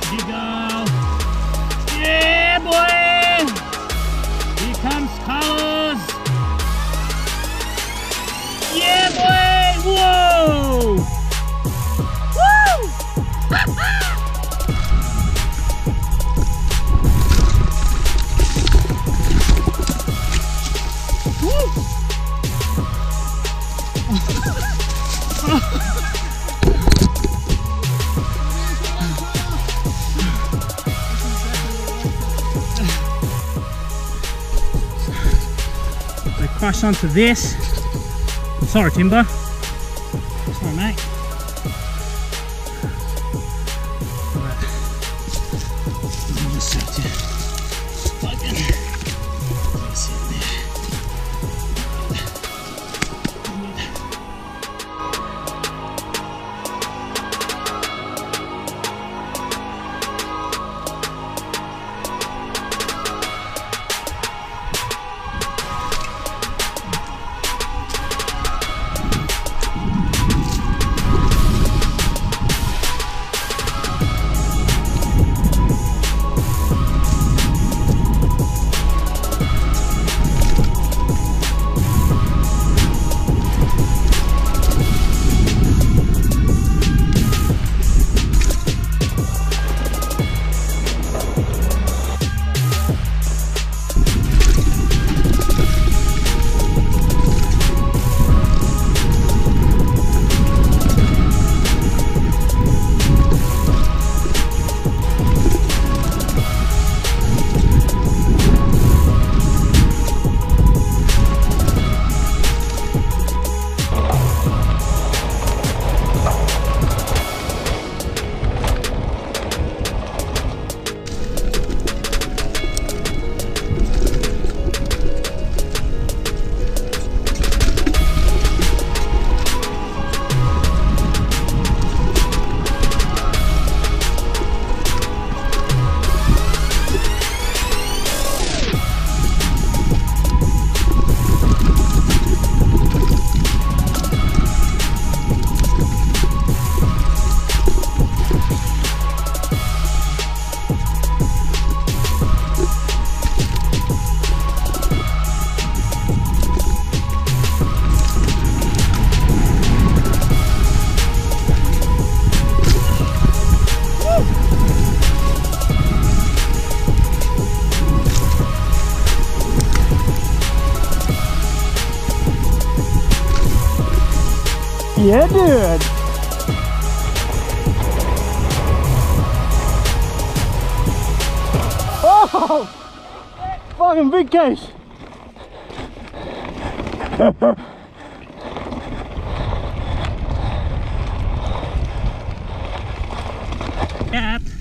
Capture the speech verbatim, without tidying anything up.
Here you go. Yeah, boy! Here comes Carlos. Yeah, boy! Whoa! Woo! They crash onto this. I'm sorry, Timber. Sorry, mate. Right. I'll just have to fucking place it there. Yeah, dude. Oh, fucking big case. Cat.